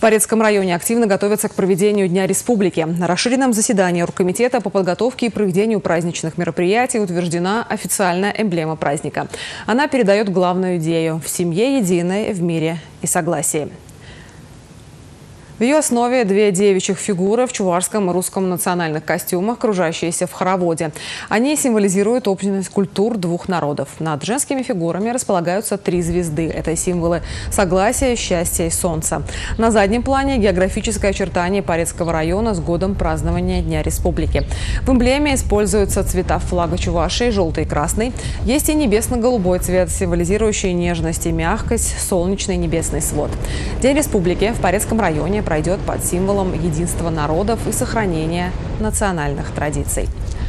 Парецком районе активно готовятся к проведению Дня Республики. На расширенном заседании оргкомитета по подготовке и проведению праздничных мероприятий утверждена официальная эмблема праздника. Она передает главную идею – в семье единой, в мире и согласии. В ее основе две девичьих фигуры в чувашском и русском национальных костюмах, кружащиеся в хороводе. Они символизируют общность культур двух народов. Над женскими фигурами располагаются три звезды. Это символы согласия, счастья и солнца. На заднем плане географическое очертание Парецкого района с годом празднования Дня Республики. В эмблеме используются цвета флага Чувашии – желтый и красный. Есть и небесно-голубой цвет, символизирующий нежность и мягкость, солнечный небесный свод. День Республики в Парецком районе пройдет под символом единства народов и сохранения национальных традиций.